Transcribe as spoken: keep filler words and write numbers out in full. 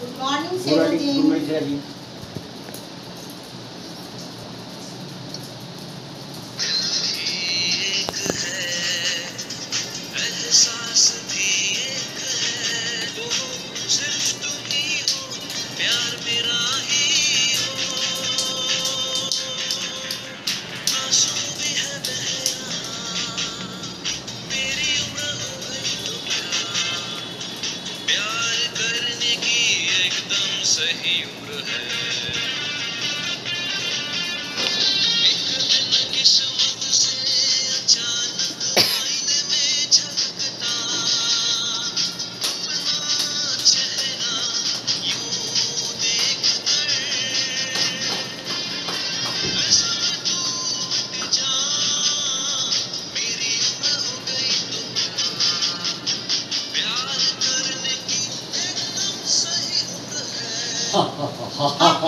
Good morning good Sena morning जी। Good morning Sena ji. एहसास भी एक है, वो सिर्फ तुम ही हो, प्यार मेरा ही हो। आंसू भी है बह रहा, मेरी उम्र हो गई तो क्या, प्यार करने की एकदम सही उम्र है। एक दिन किस्मत से अचानक आईने में झलकता अपना चेहरा यूं देखकर, ऐसा टूट जाऊं, मेरी उम्र हो गई तो क्या, प्यार करने की एकदम सही उम्र है।